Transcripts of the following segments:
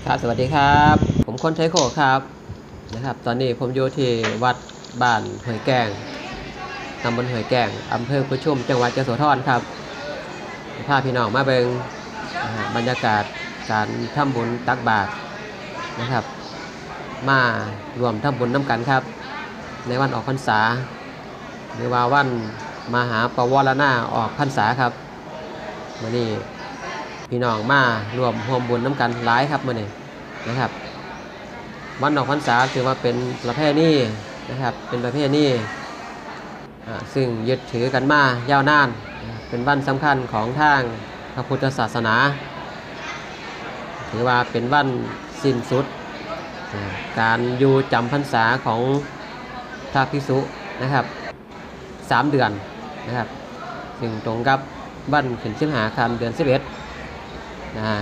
ครับสวัสดีครับผมคนไทยโคครับนะครับตอนนี้ผมอยู่ที่วัดบ้านห้วยแกงตำบลห้วยแกงอำเภอกุชุมจังหวัดยโสธรครับพาพี่น้องมาเบิ่งบรรยากาศการทำบุญตักบาตรนะครับมารวมทำบุญน้ำกันครับในวันออกพรรษาหรือว่าวันมหาปวารณาออกพรรษาครับมื้อนี้พี่น้องมารวมร่วมบุญน้ำกันหลายครับมื้อนี้นะครับวันออกพรรษาถือว่าเป็นประเพณีนะครับเป็นประเพณีซึ่งยึดถือกันมายาวนานเป็นวันสำคัญของทางพระพุทธศาสนาถือว่าเป็นวันสิ้นสุดการอยู่จำพรรษาของพระภิกษุนะครับ3 เดือนนะครับซึ่งตรงกับวันขึ้น15 ค่ำเดือน11นะ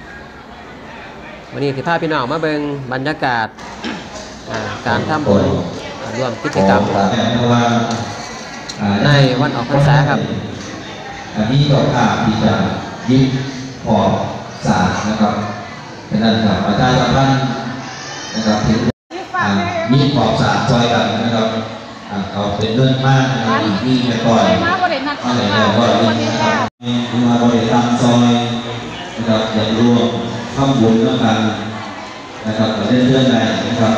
วันนี้ที่พาพี่น้องมาเบิ่งบรรยากาศการทำบุญร่วมกิจกรรมในวันออกพรรษาครับอันนี้ก็ภาพที่จะยึดขอบสารนะครับฉะนั้นครับประชาชนท่านนะครับถึงยึดขอบสารซอยกันนะครับเอาเป็นเรื่องมากนะครับนี่ไปก่อนอะไรก็เรื่องนะครับมาบริการซอยนะครับอย่างรวมข้ามบุญแล้วกันนะครับเรื่องใดนะครับ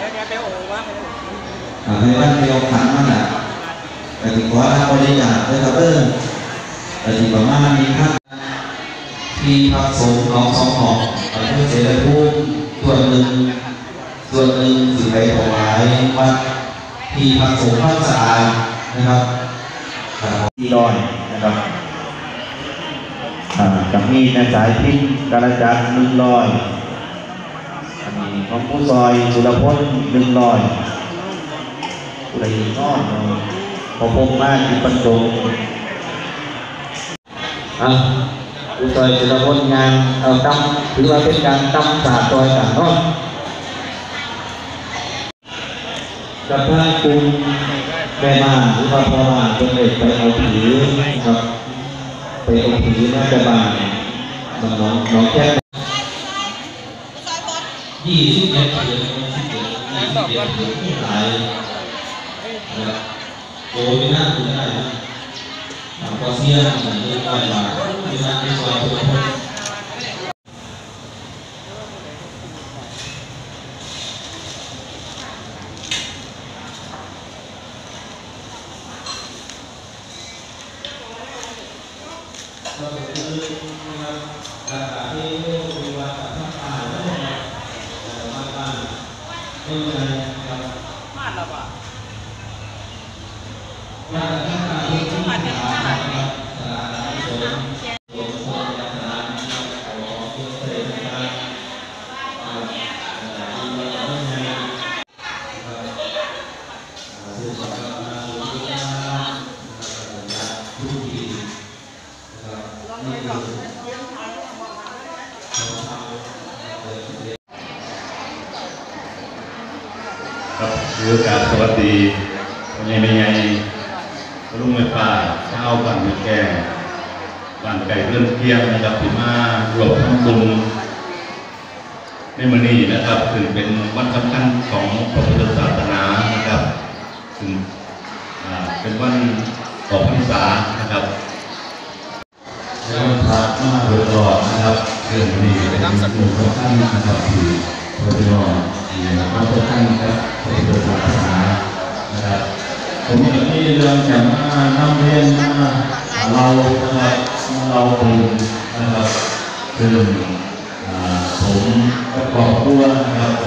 ให้ท่านมีโอกาสมากนะแต่ถึงว่าบริจาคนะครับแต่ถึงประมาณมีท่านที่พักสงฆ์น้อง2 ห้องเพื่อเสด็จภูมิส่วนหนึ่งสิไปถวายวัดที่พักสงฆ์พักสะอาดนะครับที่ดอยนะครับกับมีในสายพิษกาลจักร100อันนี้ของผู้ซอยสุรพจน์100อุไรน้อยพอพงมากที่บรรจงผู้ซอยสุรพจน์งานตั้มถือว่าเป็นการตั้มศาสตร์ซอยกันเนาะกับพระคุณแม่มาหรือว่าพ่อมาเป็นเด็กไปเอาผีครับไปเอาผีน่าจะมาน้องแค่21 เดือนที่หายโอ้ยน่าดูได้พอเสียเหมือนเดิมได้มาไม่น่าไม่ซอยทุกคนถือโอกาสสวัสดีวันนี้ไม่ไงลุงไม่ป่าเช้าบ้านไม่แก่บ้านไก่เรื่องเที่ยงนะครับที่มาหลบทั้งบุญในมื้อนี้นะครับถึงเป็นวันสำคัญของพระพุทธศาสนานะครับถึงเป็นวันออกพรรษานะครับแล้วพระมาโดยตลอดนะครับเรื่องนี้เป็นหมู่ของท่านนะครับที่พระพุทธพระพุทธท่านครับพระพุทธศาสนานะครับผมมีที่เรื่องจะมานำเรียนมาเรานะครับเราเป็นนะครับซึ่งผมก็ขอบคุณนะครับใน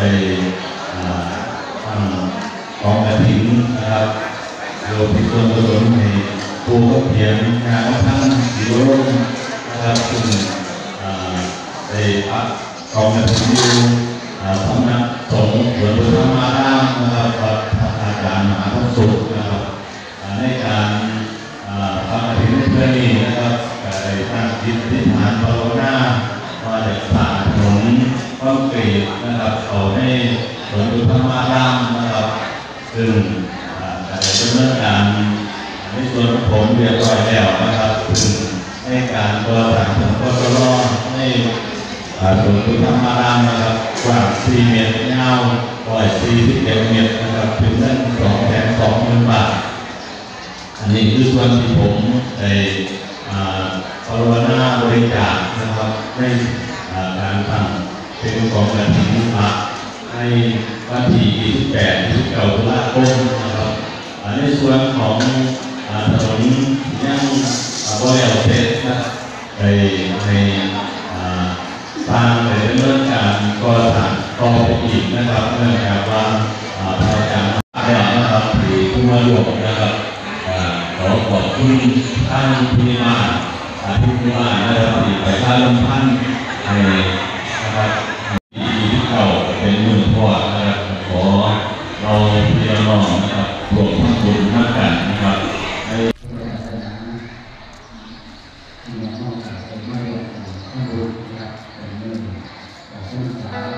ของกระถิ่นนะครับโดยที่ส่วนกุศลในผู้ก็เพียงงานท่านสิโรจน์นะครับซึ่งได้พักของกระถิ่นอยู่สำนักสงฆ์หลวงปู่ธรรมารามนะครับอาจารย์มหาพุทธสุขนะครับในการทำกฐินเพื่อนี้นะครับได้ตั้งจิตอธิษฐานภาวนาว่าจะผ่านถนนคอนกรีตนะครับเอาให้หลวงปู่ธรรมารามนะครับซึ่งได้ดำเนินการในส่วนของผมเรียบร้อยแล้วนะครับซึ่งให้การตัวต่างๆก็รอให้ส่วนพุทธมารามนะครับกว้าง4 เมตรยาว141 เมตรนะครับถึงเงิน220,000 บาทอันนี้คือส่วนที่ผมได้ภาวนาบริจาคนะครับในการทำเป็นของกฐินพระในวันที่28-29 ตุลาคมนะครับในส่วนของถนนยังบริเวณเสร็จนะในสร้างในเรื่องการก่อสร้างต่อไปอีกนะครับเนื่องจากว่าพระอาจารย์ได้นะครับที่ผู้มาร่วมนะครับขอขอบคุณท่านผู้มาที่มานะครับที่ไปท่าลำพันธ์ในนะครับที่เก่าเป็นมือพ่อนะครับขอเราพี่น้องนะครับรวมทั้งบุญทั้งกันนะครับ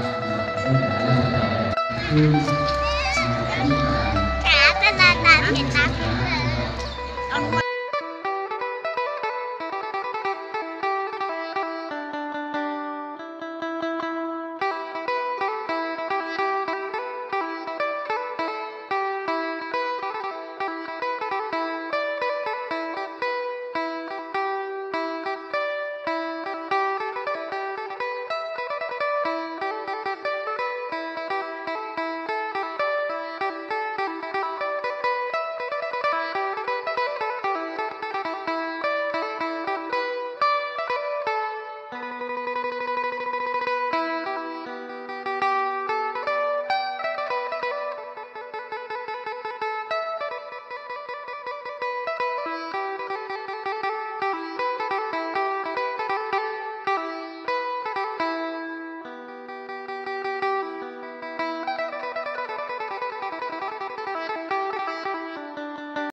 Cả tên là